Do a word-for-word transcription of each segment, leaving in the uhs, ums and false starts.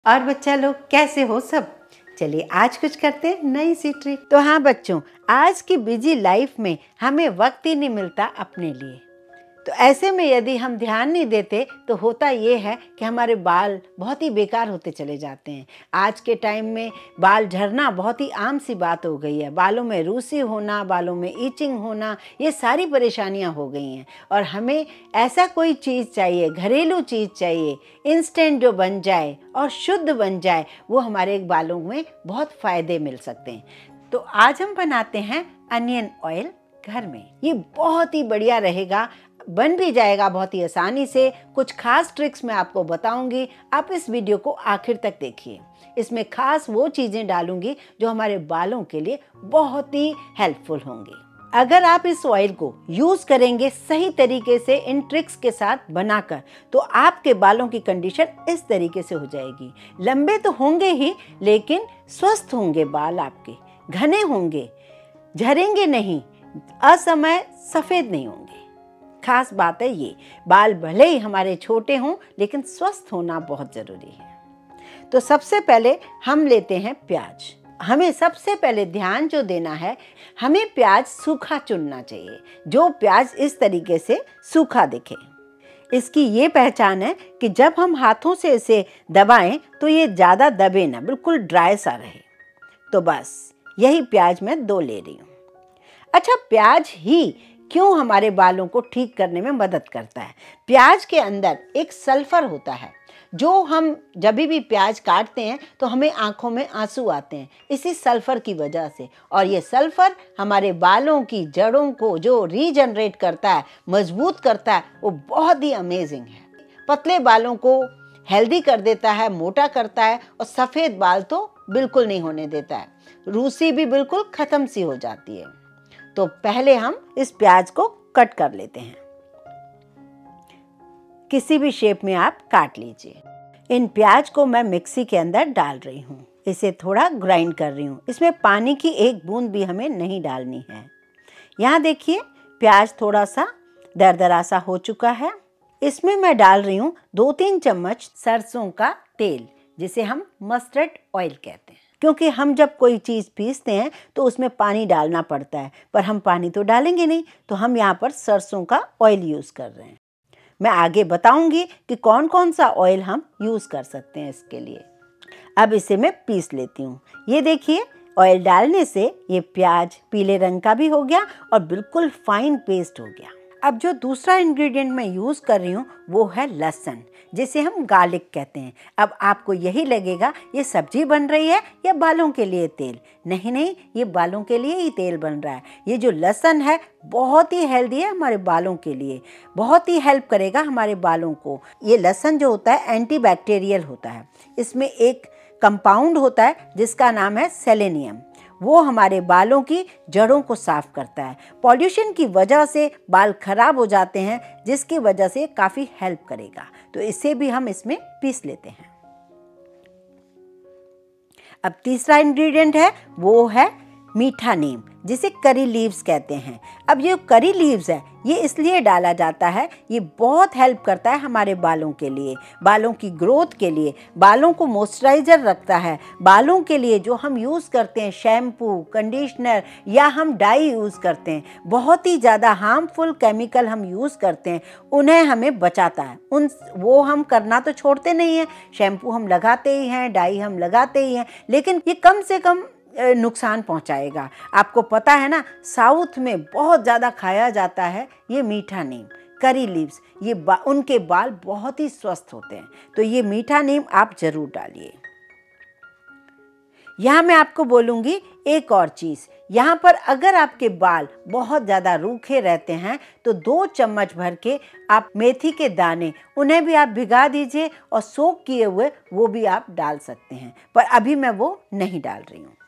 और बच्चा लोग कैसे हो सब? चलिए आज कुछ करते हैं नई सी ट्रिक। तो हाँ बच्चों, आज की बिजी लाइफ में हमें वक्त ही नहीं मिलता अपने लिए। तो ऐसे में यदि हम ध्यान नहीं देते तो होता ये है कि हमारे बाल बहुत ही बेकार होते चले जाते हैं। आज के टाइम में बाल झड़ना बहुत ही आम सी बात हो गई है। बालों में रूसी होना, बालों में ईचिंग होना, ये सारी परेशानियां हो गई हैं। और हमें ऐसा कोई चीज़ चाहिए, घरेलू चीज़ चाहिए, इंस्टेंट जो बन जाए और शुद्ध बन जाए, वो हमारे बालों में बहुत फ़ायदे मिल सकते हैं। तो आज हम बनाते हैं अनियन ऑयल घर में। ये बहुत ही बढ़िया रहेगा, बन भी जाएगा बहुत ही आसानी से। कुछ खास ट्रिक्स मैं आपको बताऊंगी, आप इस वीडियो को आखिर तक देखिए। इसमें खास वो चीज़ें डालूंगी जो हमारे बालों के लिए बहुत ही हेल्पफुल होंगी। अगर आप इस ऑयल को यूज़ करेंगे सही तरीके से, इन ट्रिक्स के साथ बनाकर, तो आपके बालों की कंडीशन इस तरीके से हो जाएगी। लंबे तो होंगे ही, लेकिन स्वस्थ होंगे बाल, आपके घने होंगे, झड़ेंगे नहीं, असमय सफ़ेद नहीं होंगे। खास बात है ये, बाल भले ही हमारे छोटे हों लेकिन स्वस्थ होना बहुत ज़रूरी है। तो सबसे पहले हम लेते हैं प्याज। हमें सबसे पहले ध्यान जो देना है, हमें प्याज सूखा चुनना चाहिए, जो प्याज इस तरीके से सूखा दिखे। इसकी ये पहचान है कि जब हम हाथों से इसे दबाएं तो ये ज़्यादा दबे ना, बिल्कुल ड्राई सा रहे। तो बस यही प्याज मैं दो ले रही हूँ। अच्छा, प्याज ही क्यों हमारे बालों को ठीक करने में मदद करता है? प्याज के अंदर एक सल्फर होता है, जो हम जब भी प्याज काटते हैं तो हमें आंखों में आंसू आते हैं, इसी सल्फर की वजह से। और ये सल्फर हमारे बालों की जड़ों को जो रीजनरेट करता है, मजबूत करता है, वो बहुत ही अमेजिंग है। पतले बालों को हेल्दी कर देता है, मोटा करता है, और सफ़ेद बाल तो बिल्कुल नहीं होने देता है। रूसी भी बिल्कुल ख़त्म सी हो जाती है। तो पहले हम इस प्याज को कट कर लेते हैं। किसी भी शेप में आप काट लीजिए। इन प्याज को मैं मिक्सी के अंदर डाल रही हूँ। इसे थोड़ा ग्राइंड कर रही हूँ। इसमें पानी की एक बूंद भी हमें नहीं डालनी है। यहाँ देखिए, प्याज थोड़ा सा दरदरा सा हो चुका है। इसमें मैं डाल रही हूँ दो तीन चम्मच सरसों का तेल, जिसे हम मस्टर्ड ऑयल कहते हैं। क्योंकि हम जब कोई चीज़ पीसते हैं तो उसमें पानी डालना पड़ता है, पर हम पानी तो डालेंगे नहीं, तो हम यहाँ पर सरसों का ऑयल यूज़ कर रहे हैं। मैं आगे बताऊंगी कि कौन कौन सा ऑयल हम यूज़ कर सकते हैं इसके लिए। अब इसे मैं पीस लेती हूँ। ये देखिए, ऑयल डालने से ये प्याज पीले रंग का भी हो गया और बिल्कुल फाइन पेस्ट हो गया। अब जो दूसरा इंग्रेडिएंट मैं यूज़ कर रही हूँ वो है लहसुन, जिसे हम गार्लिक कहते हैं। अब आपको यही लगेगा ये सब्जी बन रही है या बालों के लिए तेल। नहीं नहीं, ये बालों के लिए ही तेल बन रहा है। ये जो लहसुन है बहुत ही हेल्दी है हमारे बालों के लिए, बहुत ही हेल्प करेगा हमारे बालों को। ये लहसुन जो होता है एंटीबैक्टीरियल होता है। इसमें एक कंपाउंड होता है जिसका नाम है सेलेनियम। वो हमारे बालों की जड़ों को साफ करता है। पॉल्यूशन की वजह से बाल खराब हो जाते हैं, जिसकी वजह से काफ़ी हेल्प करेगा। तो इसे भी हम इसमें पीस लेते हैं। अब तीसरा इंग्रेडिएंट है वो है मीठा नीम, जिसे करी लीव्स कहते हैं। अब ये करी लीव्स है, ये इसलिए डाला जाता है, ये बहुत हेल्प करता है हमारे बालों के लिए, बालों की ग्रोथ के लिए, बालों को मॉइस्चराइजर रखता है। बालों के लिए जो हम यूज़ करते हैं शैम्पू, कंडीशनर या हम डाई यूज़ करते हैं, बहुत ही ज़्यादा हार्मफुल केमिकल हम यूज़ करते हैं, उन्हें हमें बचाता है। उन वो हम करना तो छोड़ते नहीं हैं। शैम्पू हम लगाते ही हैं, डाई हम लगाते ही हैं, लेकिन ये कम से कम नुकसान पहुंचाएगा। आपको पता है ना, साउथ में बहुत ज़्यादा खाया जाता है ये मीठा नीम, करी लीव्स। ये बा, उनके बाल बहुत ही स्वस्थ होते हैं। तो ये मीठा नीम आप ज़रूर डालिए। यहाँ मैं आपको बोलूँगी एक और चीज़। यहाँ पर अगर आपके बाल बहुत ज़्यादा रूखे रहते हैं तो दो चम्मच भर के आप मेथी के दाने, उन्हें भी आप भिगा दीजिए और सोक किए हुए वो भी आप डाल सकते हैं, पर अभी मैं वो नहीं डाल रही हूँ।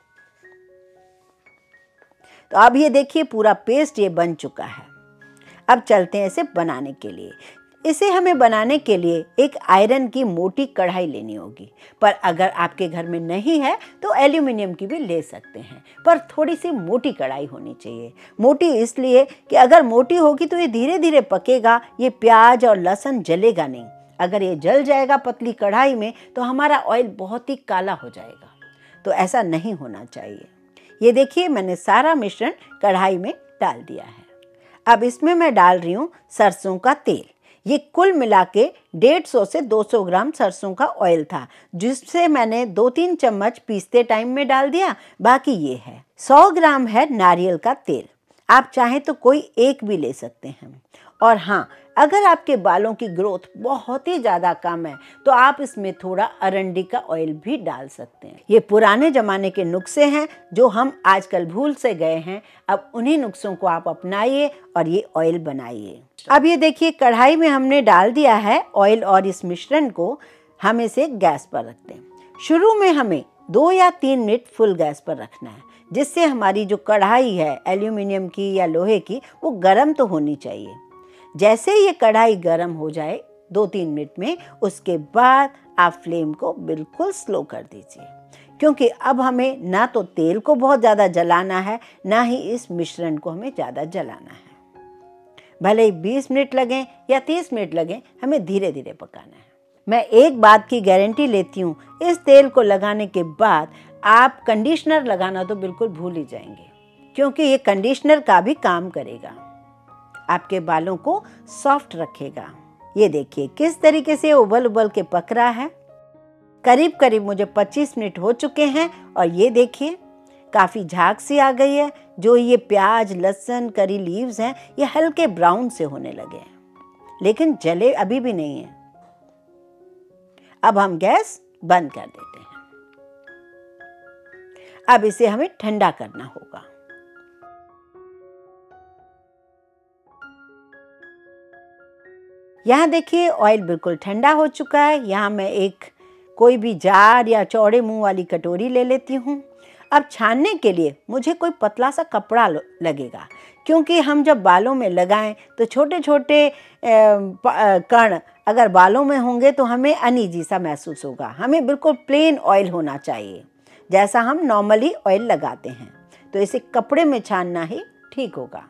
तो अब ये देखिए, पूरा पेस्ट ये बन चुका है। अब चलते हैं इसे बनाने के लिए। इसे हमें बनाने के लिए एक आयरन की मोटी कढ़ाई लेनी होगी, पर अगर आपके घर में नहीं है तो एल्यूमिनियम की भी ले सकते हैं, पर थोड़ी सी मोटी कढ़ाई होनी चाहिए। मोटी इसलिए कि अगर मोटी होगी तो ये धीरे धीरे पकेगा, ये प्याज और लहसुन जलेगा नहीं। अगर ये जल जाएगा पतली कढ़ाई में तो हमारा ऑयल बहुत ही काला हो जाएगा, तो ऐसा नहीं होना चाहिए। ये देखिए मैंने सारा मिश्रण कढ़ाई में डाल दिया है। अब इसमें मैं डाल रही हूँ सरसों का तेल। ये कुल मिला के डेढ़ सौ से दो सौ ग्राम सरसों का ऑयल था, जिससे मैंने दो तीन चम्मच पीसते टाइम में डाल दिया। बाकी ये है सौ ग्राम है नारियल का तेल। आप चाहें तो कोई एक भी ले सकते हैं। और हाँ, अगर आपके बालों की ग्रोथ बहुत ही ज़्यादा कम है तो आप इसमें थोड़ा अरंडी का ऑयल भी डाल सकते हैं। ये पुराने ज़माने के नुस्खे हैं जो हम आजकल भूल से गए हैं। अब उन्हीं नुस्खों को आप अपनाइए और ये ऑयल बनाइए। अब ये देखिए कढ़ाई में हमने डाल दिया है ऑयल और इस मिश्रण को हम इसे गैस पर रखते हैं। शुरू में हमें दो या तीन मिनट फुल गैस पर रखना है, जिससे हमारी जो कढ़ाई है एल्यूमिनियम की या लोहे की वो गर्म तो होनी चाहिए। जैसे ये कढ़ाई गर्म हो जाए दो तीन मिनट में, उसके बाद आप फ्लेम को बिल्कुल स्लो कर दीजिए, क्योंकि अब हमें ना तो तेल को बहुत ज़्यादा जलाना है, ना ही इस मिश्रण को हमें ज़्यादा जलाना है। भले ही बीस मिनट लगें या तीस मिनट लगें, हमें धीरे धीरे पकाना है। मैं एक बात की गारंटी लेती हूँ, इस तेल को लगाने के बाद आप कंडीशनर लगाना तो बिल्कुल भूल ही जाएंगे, क्योंकि ये कंडीशनर का भी काम करेगा, आपके बालों को सॉफ्ट रखेगा। ये देखिए किस तरीके से उबल उबल के पक रहा है। करीब करीब मुझे पच्चीस मिनट हो चुके हैं और ये देखिए काफ़ी झाग सी आ गई है। जो ये प्याज, लहसुन, करी लीव्स हैं, ये हल्के ब्राउन से होने लगे हैं, लेकिन जले अभी भी नहीं है। अब हम गैस बंद कर देते हैं। अब इसे हमें ठंडा करना होगा। यहाँ देखिए ऑयल बिल्कुल ठंडा हो चुका है। यहाँ मैं एक कोई भी जार या चौड़े मुंह वाली कटोरी ले लेती हूँ। अब छानने के लिए मुझे कोई पतला सा कपड़ा लगेगा, क्योंकि हम जब बालों में लगाएं तो छोटे छोटे कण अगर बालों में होंगे तो हमें अनईजी सा महसूस होगा। हमें बिल्कुल प्लेन ऑयल होना चाहिए, जैसा हम नॉर्मली ऑयल लगाते हैं। तो इसे कपड़े में छानना ही ठीक होगा।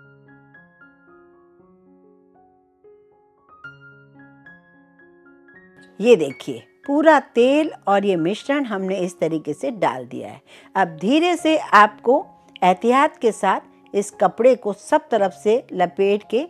ये देखिए पूरा तेल और ये मिश्रण हमने इस तरीके से डाल दिया है। अब धीरे से आपको एहतियात के साथ इस कपड़े को सब तरफ से लपेट के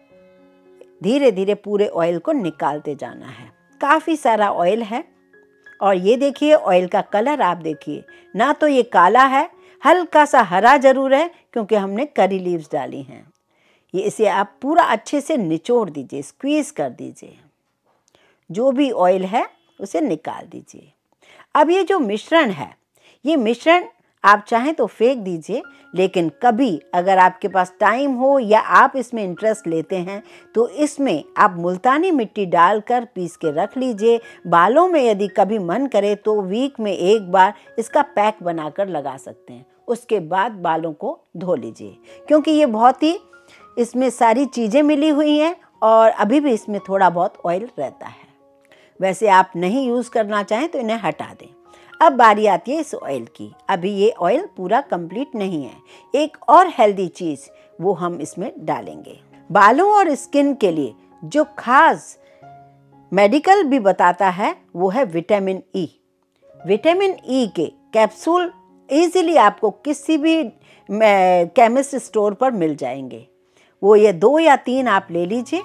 धीरे धीरे पूरे ऑयल को निकालते जाना है। काफ़ी सारा ऑयल है और ये देखिए ऑयल का कलर आप देखिए, ना तो ये काला है, हल्का सा हरा जरूर है क्योंकि हमने करी लीव्स डाली हैं। ये इसे आप पूरा अच्छे से निचोड़ दीजिए, स्क्वीज़ कर दीजिए। जो भी ऑयल है उसे निकाल दीजिए। अब ये जो मिश्रण है, ये मिश्रण आप चाहें तो फेंक दीजिए, लेकिन कभी अगर आपके पास टाइम हो या आप इसमें इंटरेस्ट लेते हैं तो इसमें आप मुल्तानी मिट्टी डालकर पीस के रख लीजिए। बालों में यदि कभी मन करे तो वीक में एक बार इसका पैक बनाकर लगा सकते हैं। उसके बाद बालों को धो लीजिए, क्योंकि ये बहुत ही इसमें सारी चीज़ें मिली हुई हैं और अभी भी इसमें थोड़ा बहुत ऑयल रहता है। वैसे आप नहीं यूज़ करना चाहें तो इन्हें हटा दें। अब बारी आती है इस ऑयल की। अभी ये ऑयल पूरा कंप्लीट नहीं है। एक और हेल्दी चीज़ वो हम इसमें डालेंगे। बालों और स्किन के लिए जो खास मेडिकल भी बताता है वो है विटामिन ई। विटामिन ई के कैप्सूल इजीली आपको किसी भी केमिस्ट स्टोर पर मिल जाएंगे। वो ये दो या तीन आप ले लीजिए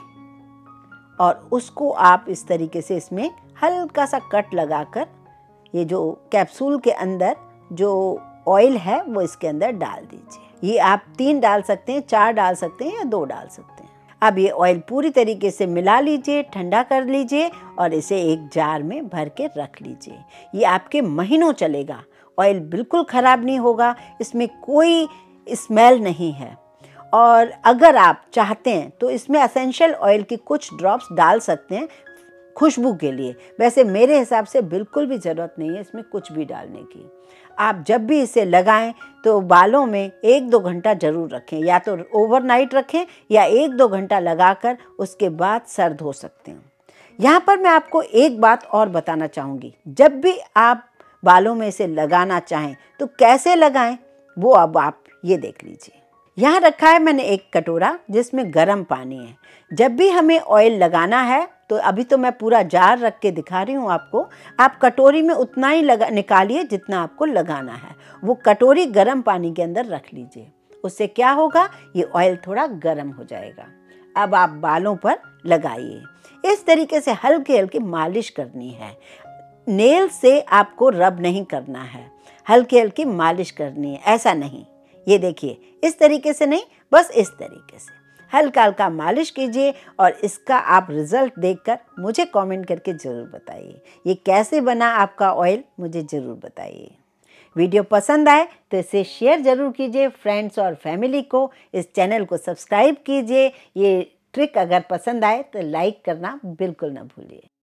और उसको आप इस तरीके से इसमें हल्का सा कट लगाकर ये जो कैप्सूल के अंदर जो ऑयल है वो इसके अंदर डाल दीजिए। ये आप तीन डाल सकते हैं, चार डाल सकते हैं या दो डाल सकते हैं। अब ये ऑयल पूरी तरीके से मिला लीजिए, ठंडा कर लीजिए और इसे एक जार में भर के रख लीजिए। ये आपके महीनों चलेगा। ऑयल बिल्कुल ख़राब नहीं होगा, इसमें कोई स्मेल नहीं है। और अगर आप चाहते हैं तो इसमें एसेंशियल ऑयल की कुछ ड्रॉप्स डाल सकते हैं खुशबू के लिए। वैसे मेरे हिसाब से बिल्कुल भी ज़रूरत नहीं है इसमें कुछ भी डालने की। आप जब भी इसे लगाएं तो बालों में एक दो घंटा ज़रूर रखें, या तो ओवरनाइट रखें या एक दो घंटा लगाकर उसके बाद सर धो सकते हैं। यहाँ पर मैं आपको एक बात और बताना चाहूँगी। जब भी आप बालों में इसे लगाना चाहें तो कैसे लगाएं वो अब आप ये देख लीजिए। यहाँ रखा है मैंने एक कटोरा जिसमें गर्म पानी है। जब भी हमें ऑयल लगाना है तो अभी तो मैं पूरा जार रख के दिखा रही हूँ आपको। आप कटोरी में उतना ही लगा निकालिए जितना आपको लगाना है। वो कटोरी गर्म पानी के अंदर रख लीजिए। उससे क्या होगा, ये ऑयल थोड़ा गर्म हो जाएगा। अब आप बालों पर लगाइए। इस तरीके से हल्की हल्की मालिश करनी है। नेल से आपको रब नहीं करना है, हल्की हल्की मालिश करनी है, ऐसा नहीं। ये देखिए, इस तरीके से नहीं, बस इस तरीके से हल्का हल्का मालिश कीजिए और इसका आप रिज़ल्ट देखकर मुझे कमेंट करके ज़रूर बताइए। ये कैसे बना आपका ऑयल, मुझे ज़रूर बताइए। वीडियो पसंद आए तो इसे शेयर ज़रूर कीजिए फ्रेंड्स और फैमिली को। इस चैनल को सब्सक्राइब कीजिए। ये ट्रिक अगर पसंद आए तो लाइक करना बिल्कुल ना भूलिए।